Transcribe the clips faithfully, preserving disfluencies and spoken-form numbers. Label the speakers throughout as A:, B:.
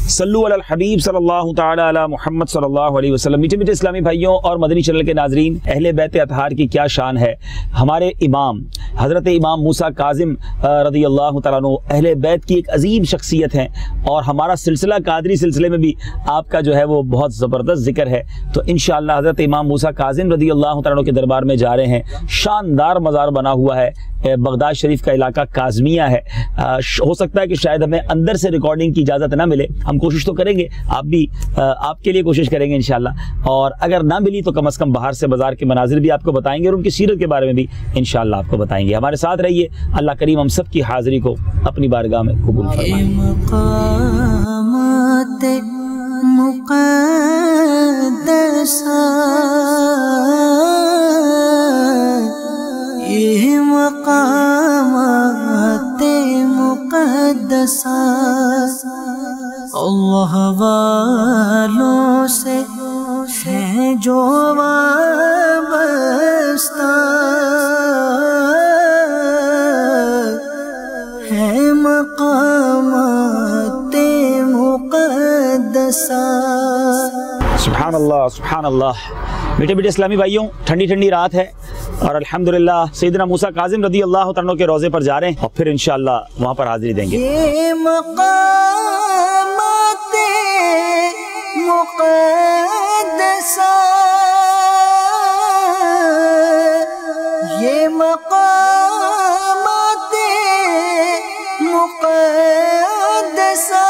A: सल्लु अलल हबीब सल्लल्लाहु तआला अला मुहम्मद सल्लल्लाहु अलैहि वसल्लम। मीठे मीठे इस्लामी भाइयों और मदनी चैनल के नाजरीन, अहले बैत अतहार की क्या शान है। हमारे इमाम हज़रत इमाम मूसा काज़िम रज़ियल्लाहु तआला अन्हु अहले बैत की एक अजीम शख्सियत हैं और हमारा सिलसिला कादरी सिलसिले में भी आपका जो है वो बहुत ज़बरदस्त जिक्र है। तो इंशाअल्लाह हज़रत इमाम मूसा काज़िम रज़ियल्लाहु तआला अन्हु के दरबार में जा रहे हैं। शानदार मज़ार बना हुआ है, बगदाद शरीफ का इलाका काज़मिया है। आ, हो सकता है कि शायद हमें अंदर से रिकॉर्डिंग की इजाज़त ना मिले, हम कोशिश तो करेंगे, आप भी आ, आपके लिए कोशिश करेंगे इंशाल्लाह। और अगर ना मिली तो कम से कम बाहर से बाजार के मनाजिर भी आपको बताएंगे और उनकी सीरत के बारे में भी इंशाल्लाह आपको बताएंगे। हमारे साथ रहिए। अल्लाह करीम हम सब की हाज़िरी को अपनी बारगाह में कबूल फरमाए।
B: ये मक़ामाते मुक़द्दसा अल्लाह वालों से है जो वाबस्ता है मक़ामाते मुक़द्दसा।
A: सुभान अल्लाह, सुभान अल्लाह। मीठे मीठे इस्लामी भाइयों, ठंडी ठंडी रात है और अल्हम्दुलिल्लाह सैयदना मूसा काज़िम रज़ियल्लाहु तआला के रोज़े पर जा रहे हैं और फिर इंशाअल्लाह वहाँ पर हाज़िरी देंगे।
B: ये मक़ामाते मुक़द्दसा, ये मक़ामाते मुक़द्दसा।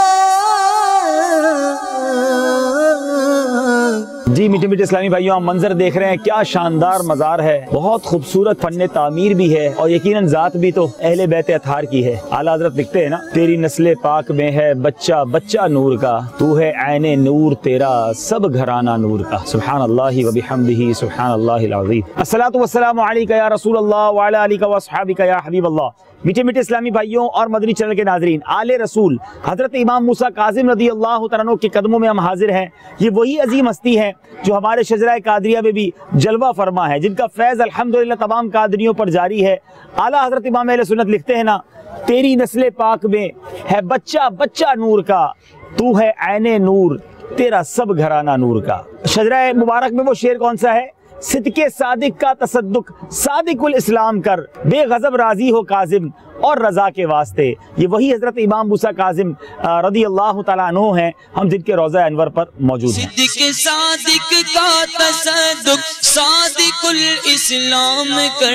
A: जी मीठे मीठे इस्लामी भाइयों, आप मंजर देख रहे हैं, क्या शानदार मज़ार है, बहुत खूबसूरत फन्ने तामीर भी है और यकीनन ज़ात भी तो अहले बैत अतहार की है। आला हज़रत लिखते हैं ना, तेरी नस्ले पाक में है बच्चा बच्चा नूर का, तू है ऐने नूर तेरा सब घराना नूर का। सुभान अल्लाहि व बिहम्दिही सुभान अल्लाहिल अज़ीम। अस्सलातु वस्सलामु अलैका या रसूल अल्लाह व अला आलिका व अस्हाबिका या हबीब अल्लाह। मीठे मीठे इस्लामी भाइयों और मदनी चैनल के नाजरीन, आले रसूल हज़रत इमाम मूसा काज़िम रज़ियल्लाहु तआला अन्हु के कदमों में हम हाजिर हैं। ये वही अजीम हस्ती हैं जो हमारे शजरा कादरिया में भी जलवा फरमा है, जिनका फैज़ अल्हम्दुलिल्लाह तमाम कादरियों पर जारी है। आला हज़रत इमाम अहले सुन्नत लिखते हैं ना, तेरी नस्ले पाक में है बच्चा बच्चा नूर का, तू है ऐने नूर तेरा सब घराना नूर का। शजरा मुबारक में वो शेर कौन सा है? सिद्के सादिक का तसद्दुक सादिकुल इस्लाम कर, बेगज़ब राजी हो काज़िम और रज़ा के वास्ते। ये वही हज़रत इमाम मूसा काज़िम रज़ियल्लाहु तआला अन्हु हैं, हम जिनके रोज़ा अनवर पर मौजूद हैं।
C: सिद्के सादिक का तसद्दुक सादिकुल इस्लाम कर,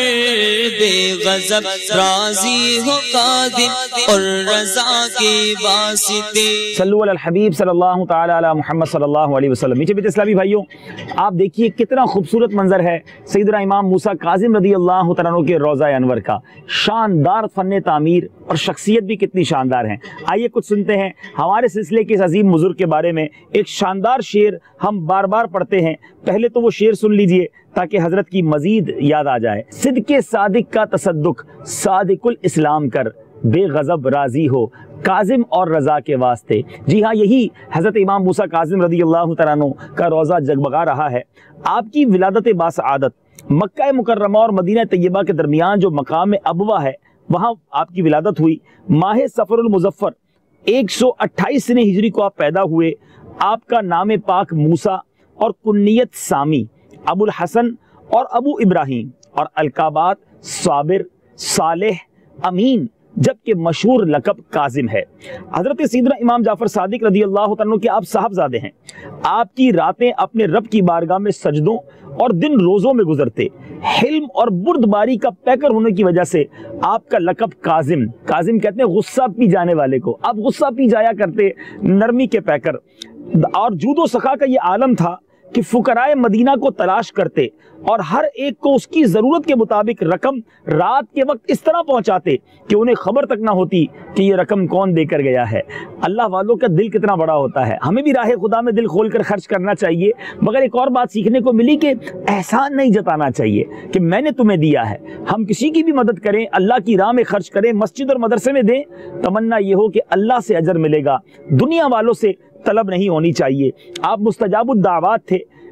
C: बेगज़ब राजी हो काज़िम और रज़ा के वास्ते।
A: सल्लु अलल हबीब सल्लल्लाहु तआला अला मुहम्मद सल्लल्लाहु अलैहि वसल्लम। मीठे मीठे इस्लामी भाइयों, आप देखिए कितना खूबसूरत मंजर है सैयदना इमाम मूसा काज़िम रज़ियल्लाहु तआला अन्हु के रोज़ा अनवर का। शानदार फन्ने तामीर और शख्सियत भी कितनी शानदार हैं। आइए कुछ सुनते हैं हमारे सिलसिले के इस अजीम बुजुर्ग के बारे में। एक शानदार शेर हम बार बार पढ़ते हैं, पहले तो वो शेर सुन लीजिए ताकि हजरत की मजीद याद आ जाए। सिद्के सादिक का तसद्दुक सादिकुल इस्लाम कर, बेगज़ब राजी हो काज़िम और रज़ा के वास्ते। जी हाँ, यही हज़रत इमाम मूसा काज़िम रज़ियल्लाहु तआला अन्हु का रोज़ा जगमगा रहा है। आपकी विलादत बासआदत मक्का मुकर्रमा और मदीना तैयबा के दरमियान जो मकाम अबवा है, वहाँ आपकी विलादत हुई। माह सफ़रुल मुज़फ़्फ़र एक सौ अट्ठाईस ने हिजरी को आप पैदा हुए। आपका नाम पाक मूसा और कुन्नियत सामी, अबुल हसन और अबू इब्राहिम और अलकाबात साबिर, सालेह, अमीन, जबकि मशहूर लक़ब काज़िम है। हज़रत सैयदना इमाम जाफ़र सादिक रज़ियल्लाहु तआला अन्हु के आप साहबजादे हैं। आपकी रातें अपने रब की बारगाह में सजदों और दिन रोज़ों में गुजरते। हिल्म और बुर्दबारी का पैकर होने की वजह से आपका लक़ब काज़िम, काज़िम कहते हैं गुस्सा पी जाने वाले को, आप गुस्सा पी जाया करते, नरमी के पैकर। और जूदो सखा का ये आलम था कि फुकराए मदीना को तलाश करते और हर एक को उसकी ज़रूरत के मुताबिक रकम रात के वक्त इस तरह पहुंचाते कि उन्हें खबर तक ना होती कि ये रकम कौन देकर गया है। अल्लाह वालों का दिल कितना बड़ा होता है। हमें भी राह खुदा में दिल खोल कर खर्च करना चाहिए, मगर एक और बात सीखने को मिली कि एहसान नहीं जताना चाहिए कि मैंने तुम्हें दिया है। हम किसी की भी मदद करें, अल्लाह की राह में खर्च करें, मस्जिद और मदरसे में दें, तमन्ना ये हो कि अल्लाह से अजर मिलेगा, दुनिया वालों से तलब नहीं होनी चाहिए। आप मुस्तजाबुद दावात थे,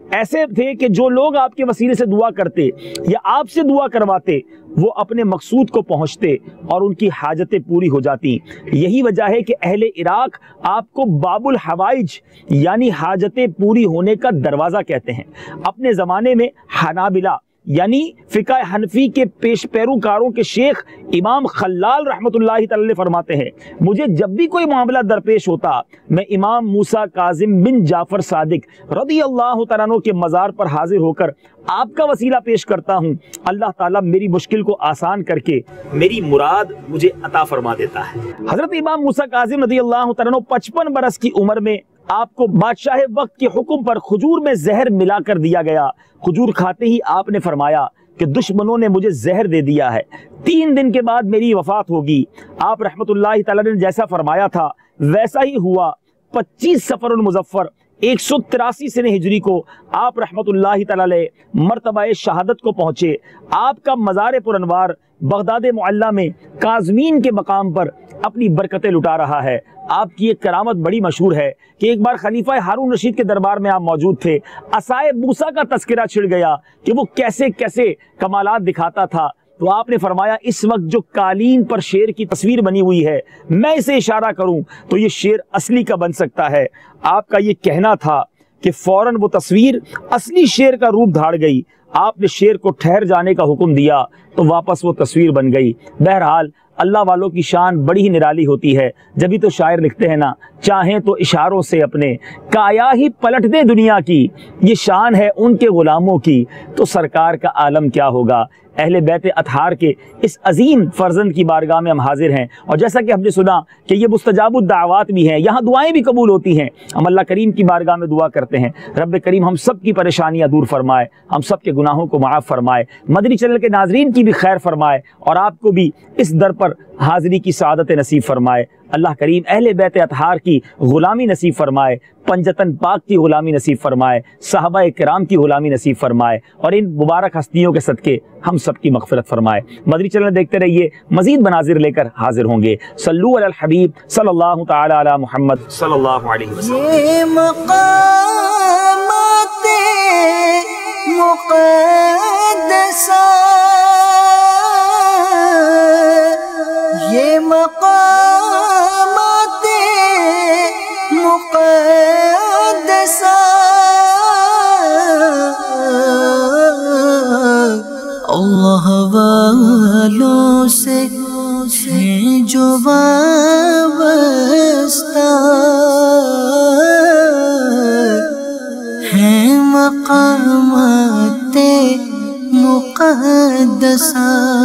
A: ऐसे थे कि जो लोग आपके वसीले से दुआ करते या आपसे दुआ करवाते वो अपने मकसूद को पहुंचते और उनकी हाजतें पूरी हो जाती। यही वजह है कि अहले इराक आपको बाबुल हवाइज यानी हाजतें पूरी होने का दरवाज़ा कहते हैं। अपने ज़माने में हनाबिला यानी फ़िक़्ह हनफी के पेश पैरोकारों के शेख इमाम खल्लाल रहमतुल्लाहि तआला फरमाते हैं, मुझे जब भी कोई मामला दरपेश होता मैं इमाम मूसा काजिम बिन जाफ़र सादिक रज़ी अल्लाह तआला अन्हु के मज़ार पर हाजिर होकर आपका वसीला पेश करता हूँ। अल्लाह ताला मेरी मुश्किल को आसान करके मेरी मुराद मुझे अता फरमा देता है। हज़रत इमाम मूसा काजिम रज़ी अल्लाह तआला अन्हु पचपन बरस की उम्र में आपको बादशाह वक्त के हुक्म पर खजूर में जहर मिला कर दिया गया। खजूर खाते ही आपने फरमाया कि दुश्मनों ने मुझे जहर दे दिया है, तीन दिन के बाद मेरी वफात होगी। आप रहमतुल्लाहि तआला ने जैसा फरमाया था वैसा ही हुआ। पच्चीस सफरुल मुज़फ्फर एक सौ तिरासी सने हिजरी को आप रहमतुल्लाहि तआला अलैह मर्तबा शहादत को पहुंचे। आपका मज़ार पुरनवार बगदाद मुअल्ला में काज़मीन के मकाम पर अपनी बरकतें लुटा रहा है। आपकी एक करामत बड़ी मशहूर है कि एक बार खलीफा हारून रशीद के दरबार में आप मौजूद थे। असाए मूसा का तस्करा छिड़ गया कि वो कैसे कैसे कमालात दिखाता था, तो आपने फरमाया इस वक्त जो कालीन पर शेर की तस्वीर बनी हुई है मैं इसे इशारा करूं तो ये शेर असली का बन सकता है। आपका ये कहना था कि फौरन वो तस्वीर असली शेर का रूप धार गई। आपने शेर को ठहर जाने का हुक्म दिया तो वापस वो तस्वीर बन गई। बहरहाल अल्लाह वालों की शान बड़ी ही निराली होती है। जब भी तो शायर लिखते हैं ना, चाहें तो इशारों से अपने काया ही पलट दे दुनिया की, ये शान है उनके गुलामों की, तो सरकार का आलम क्या होगा। अहले बैत अतहार के इस अजीम फर्जंद की बारगाह में हम हाजिर हैं और जैसा कि हमने सुना कि ये मुस्तजाबुद दावात भी हैं, यहाँ दुआएं भी कबूल होती हैं। हम अल्लाह करीम की बारगाह में दुआ करते हैं, रब्बे करीम हम सब की परेशानियाँ दूर फरमाए, हम सब के गुनाहों को माफ़ फरमाए, मदनी चैनल के नाजरीन की भी खैर फरमाए और आपको भी इस दर पर हाजिरी की सआदत नसीब फरमाए। अल्लाह करीम अहले बैत अतहार की गुलामी नसीब फरमाए, पंजतन पाक की गुलामी नसीब फरमाए, सहाबा किराम की गुलामी नसीब फरमाए और इन मुबारक हस्तियों के सदके हम सब की मग़फ़िरत फरमाए। मदनी चैनल देखते रहिए, मज़ीद मनाजिर लेकर हाजिर होंगे। सल्लु अलल हबीब सल्लल्लाहु तआला अला मुहम्मद सल्लल्लाहु अलैहि वसल्लम।
B: ये मक़ामाते मुक़द्दसा, ये मक़ामाते मुक़द्दसा, अल्लाह वालों से है जो वाबस्ता, है मक़ामाते मुक़द्दसा।